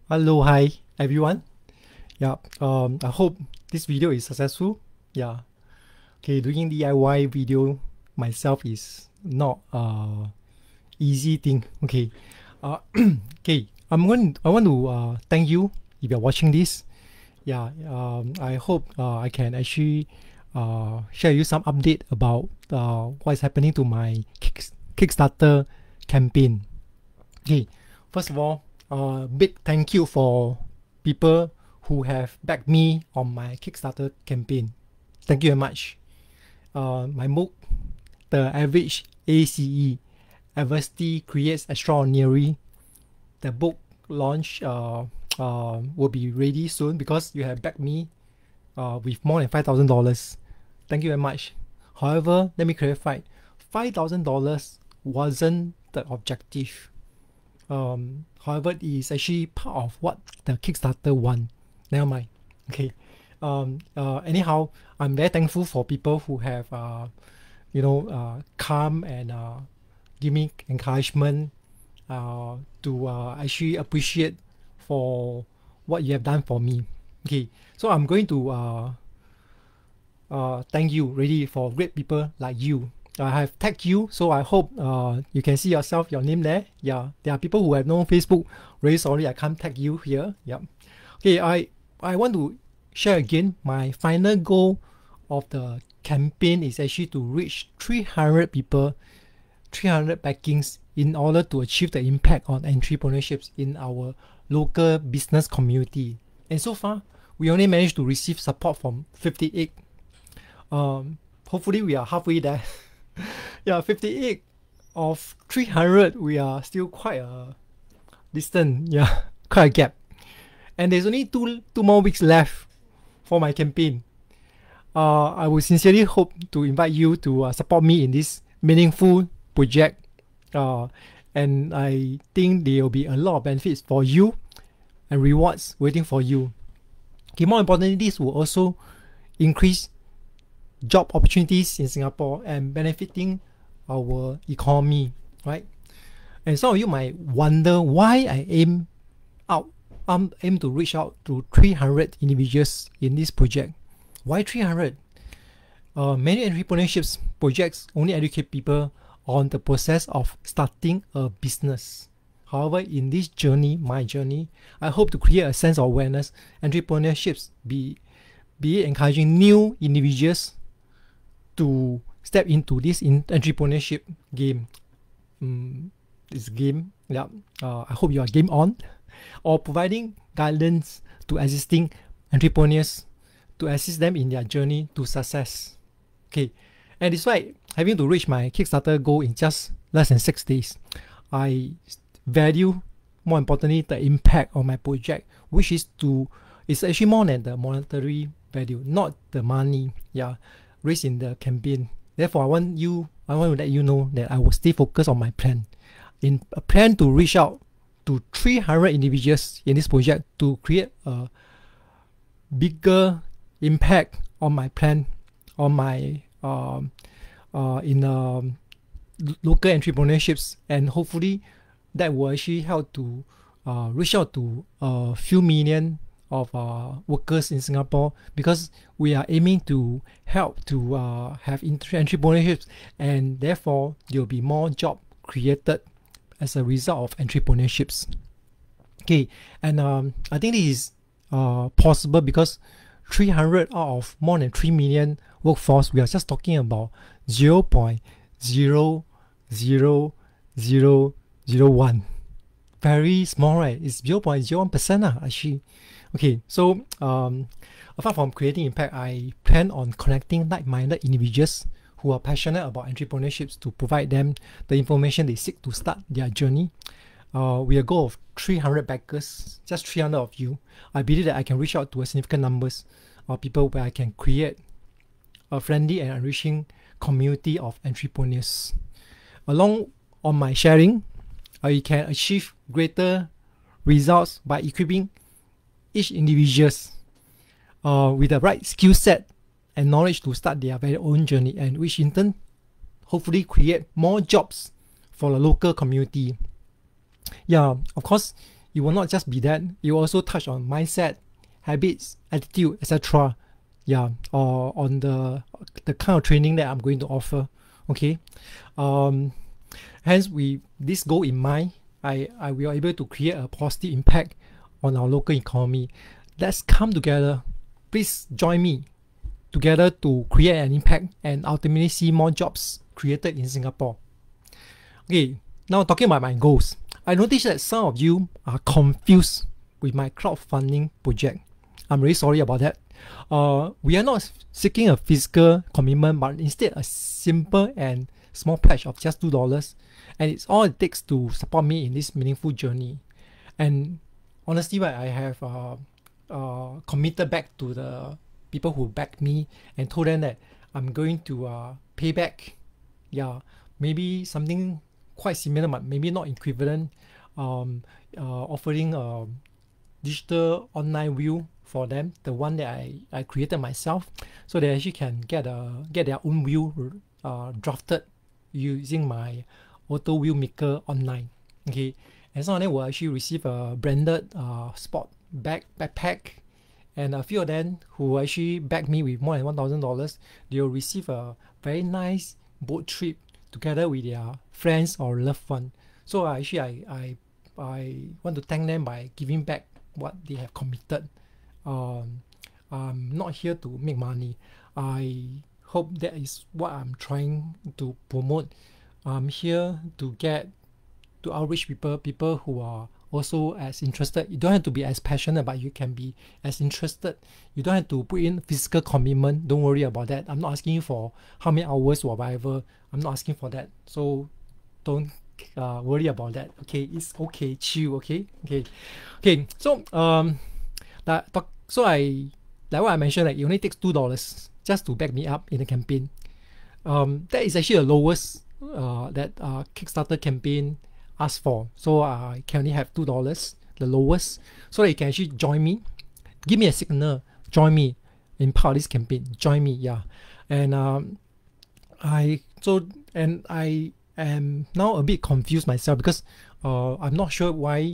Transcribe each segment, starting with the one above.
Hello, hi everyone. I hope this video is successful. Doing DIY video myself is not easy thing. I want to thank you if you're watching this. I hope I can actually share you some update about what is happening to my Kickstarter campaign. First of all, big thank you for people who have backed me on my Kickstarter campaign. Thank you very much. My book, The Average A.C.E. Adversity Creates Extraordinary. The book launch will be ready soon because you have backed me with more than $5,000. Thank you very much. However, let me clarify, $5,000 wasn't the objective. However, it is actually part of what the Kickstarter won. Never mind. Anyhow, I'm very thankful for people who have come and give me encouragement to actually appreciate for what you have done for me. So I'm going to thank you really for great people like you. I have tagged you, so I hope you can see yourself, your name there. There are people who have no Facebook. Really sorry, I can't tag you here. I want to share again my final goal of the campaign is actually to reach 300 people, 300 backings in order to achieve the impact on entrepreneurships in our local business community. And so far, we only managed to receive support from 58. Hopefully, we are halfway there. 58 of 300, we are still quite a distant, quite a gap. And there's only two more weeks left for my campaign. I would sincerely hope to invite you to support me in this meaningful project. And I think there will be a lot of benefits for you and rewards waiting for you. More importantly, this will also increase job opportunities in Singapore and benefiting our economy, right? And some of you might wonder why I aim to reach out to 300 individuals in this project. Why 300? Many entrepreneurship projects only educate people on the process of starting a business. However, in this journey, my journey, I hope to create a sense of awareness. Entrepreneurships be it encouraging new individuals to step into this entrepreneurship game. I hope you are game on, or providing guidance to existing entrepreneurs to assist them in their journey to success. And despite having to reach my Kickstarter goal in just less than 6 days, I value, more importantly, the impact of my project, which is actually more than the monetary value, not the money raised in the campaign. Therefore, I want to let you know that I will stay focused on my plan. In a plan to reach out to 300 individuals in this project to create a bigger impact on my plan, on my local entrepreneurships, and hopefully that will actually help to reach out to a few million of workers in Singapore, because we are aiming to help to have entrepreneurships, and therefore there will be more job created as a result of entrepreneurships. And I think this is possible because 300 out of more than 3 million workforce, we are just talking about 0.00001. Very small, right? It's 0.01% actually. So apart from creating impact, I plan on connecting like-minded individuals who are passionate about entrepreneurships to provide them the information they seek to start their journey. With a goal of 300 backers, just 300 of you, I believe that I can reach out to a significant numbers of people where I can create a friendly and enriching community of entrepreneurs. Along on my sharing, you can achieve greater results by equipping each individuals with the right skill set and knowledge to start their very own journey, and which in turn hopefully create more jobs for the local community. Of course, it will not just be that. It will also touch on mindset, habits, attitude, etc. Yeah, or on the kind of training that I'm going to offer. Okay, hence this goal in mind, we are able to create a positive impact on our local economy. Let's come together. Please join me together to create an impact and ultimately see more jobs created in Singapore. Okay, now talking about my goals. I noticed that some of you are confused with my crowdfunding project. I'm really sorry about that. We are not seeking a physical commitment, but instead a simple and small pledge of just $2, and it's all it takes to support me in this meaningful journey. And honestly, right, I have committed back to the people who backed me and told them that I'm going to pay back. Yeah, maybe something quite similar, but maybe not equivalent. Offering a digital online will for them, the one that I created myself, so they actually can get their own will drafted using my auto wheel maker online. Okay, and some of them will actually receive a branded sport backpack, and a few of them who actually back me with more than $1,000, they will receive a very nice boat trip together with their friends or loved one. So actually I want to thank them by giving back what they have committed. I'm not here to make money. I hope that is what I'm trying to promote. I'm here to outreach people who are also as interested. You don't have to be as passionate, but you can be as interested. You don't have to put in physical commitment. Don't worry about that. I'm not asking you for how many hours or whatever. I'm not asking for that. So don't worry about that. Okay, it's okay. Chill. Okay. So like what I mentioned, like it only takes $2 just to back me up in the campaign. That is actually the lowest that Kickstarter campaign asked for. So I can only have $2, the lowest, so that you can actually join me. Give me a signal. Join me in part of this campaign. Join me, yeah. And I am now a bit confused myself because I'm not sure why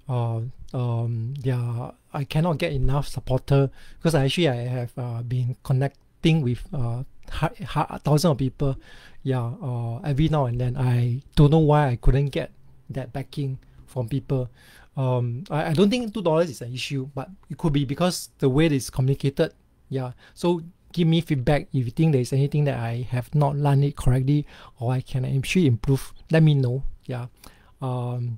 I cannot get enough supporter, because I have been connecting with thousands of people, every now and then. I don't know why I couldn't get that backing from people. I don't think $2 is an issue, but it could be because the way it's communicated. So give me feedback if you think there's anything that I have not done it correctly, or I can actually improve. Let me know. And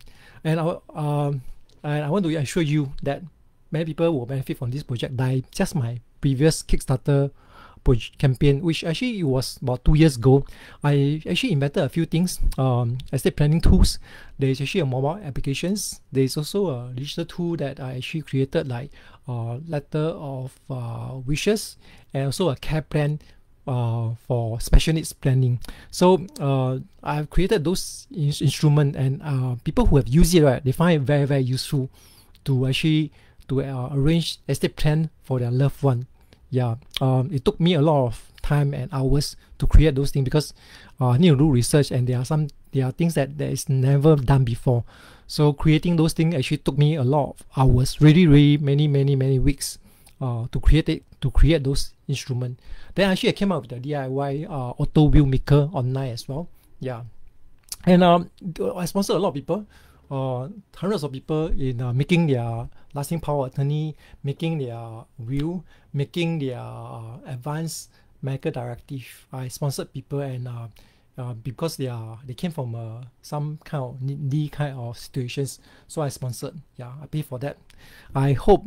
I want to assure you that many people will benefit from this project by just my previous Kickstarter campaign, which actually it was about 2 years ago. I actually invented a few things, estate planning tools. There's actually a mobile applications. There's also a digital tool that I actually created, like letter of wishes, and also a care plan for special needs planning. So I've created those instruments, and people who have used it, right, they find it very, very useful to actually arrange estate plan for their loved one. It took me a lot of time and hours to create those things, because I need to do research, and there are things that is never done before. So creating those things actually took me a lot of hours, really many weeks to create those instruments. Then actually I came up with the DIY auto wheel maker online as well. And I sponsored a lot of people, hundreds of people in making their lasting power attorney, making their will, making their advanced medical directive. I sponsored people, and because they came from some kind of needy kind of situations, so I sponsored. I pay for that. I hope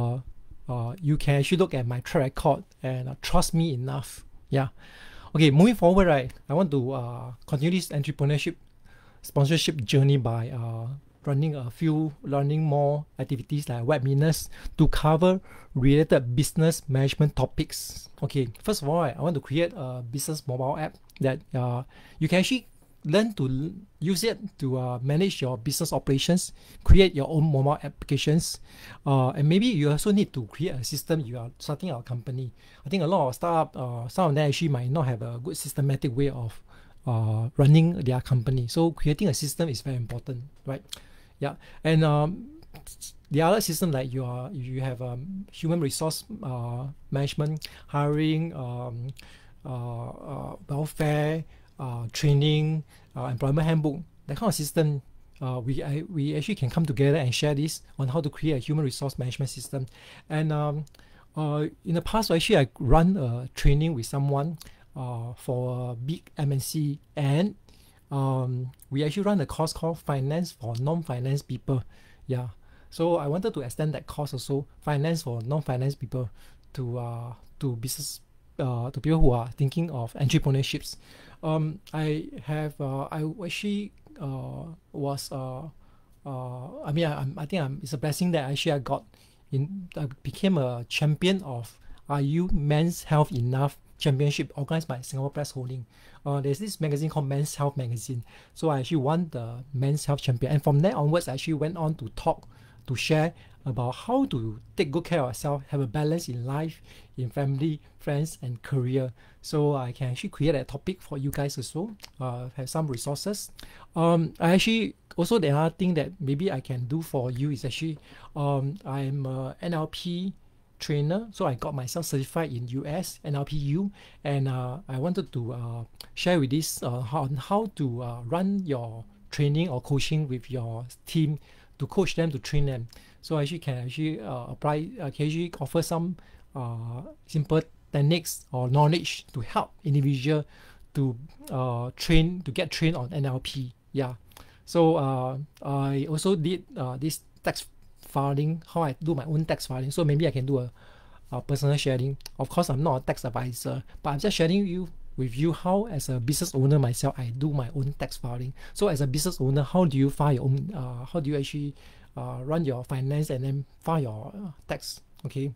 you can actually look at my track record and trust me enough. Okay, moving forward, right, I want to continue this entrepreneurship sponsorship journey by running a few learning more activities like webinars to cover related business management topics. Okay, first of all, I want to create a business mobile app that you can actually learn to use it to manage your business operations, create your own mobile applications, and maybe you also need to create a system. You are starting our company. I think a lot of startups, some of them actually might not have a good systematic way of running their company. So creating a system is very important, right? And the other system like you have human resource management, hiring, welfare, training, employment handbook, that kind of system. We actually can come together and share this on how to create a human resource management system. And in the past, actually, I run a training with someone for a big MNC, and we actually run a course called Finance for Non-Finance People. Yeah, so I wanted to extend that course also, Finance for Non-Finance People, to business to people who are thinking of entrepreneurships. I actually was I mean I think it's a blessing that actually I became a champion of Are You Men's Health Enough Championship organized by Singapore Press Holding. There's this magazine called Men's Health Magazine. So I actually won the Men's Health Champion, and from there onwards I actually went on to share about how to take good care of ourselves, have a balance in life, in family, friends, and career. So I can actually create a topic for you guys also, have some resources. I actually also, the other thing that maybe I can do for you is actually I'm a NLP trainer, so I got myself certified in US NLPU, and I wanted to share with this how to run your training or coaching with your team, to coach them, to train them. So I actually can apply, can actually offer some simple techniques or knowledge to help individual to get trained on NLP. Yeah. So I also did this tax filing, how I do my own tax filing. So maybe I can do a personal sharing. Of course, I'm not a tax advisor, but I'm just sharing with you how, as a business owner myself, I do my own tax filing. So as a business owner, how do you file your own? How do you actually run your finance and then file your tax? Okay.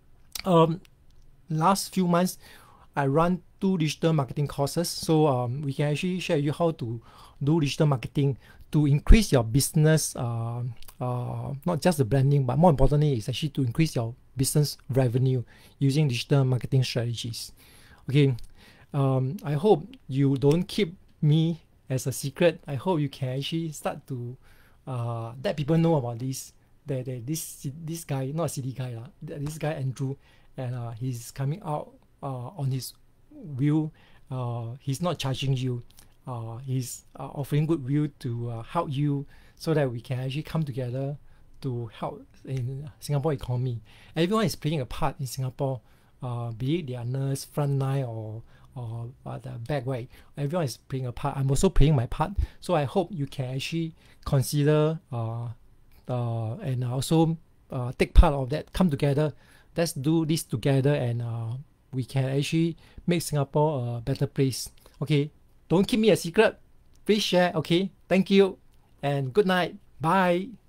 Last few months, I run 2 digital marketing courses. So we can actually share you how to do digital marketing to increase your business, not just the branding, but more importantly, it's actually to increase your business revenue using digital marketing strategies. Okay, I hope you don't keep me as a secret. I hope you can actually start to let people know about this. This guy, not a city guy, this guy Andrew, and he's coming out on his will. He's not charging you. He's offering goodwill to help you, so that we can actually come together to help in Singapore economy. Everyone is playing a part in Singapore, be it they are nurse, front line, or the back way. Everyone is playing a part. I'm also playing my part. So I hope you can actually consider and also take part of that. Come together. Let's do this together, and we can actually make Singapore a better place. Okay, don't keep me a secret. Please share. Okay, thank you, and good night. Bye.